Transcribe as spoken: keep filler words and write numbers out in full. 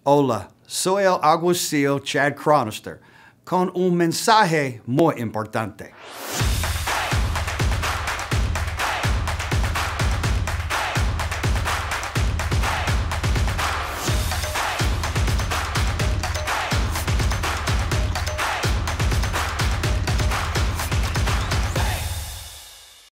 Hola, soy el alguacil Chad Cronister con un mensaje muy importante.